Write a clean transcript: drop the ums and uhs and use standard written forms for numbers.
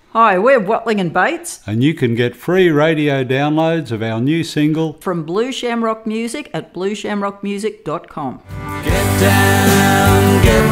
Hi, we're Watling and Bates. And you can get free radio downloads of our new single from Blue Shamrock Music at blueshamrockmusic.com. Get down, get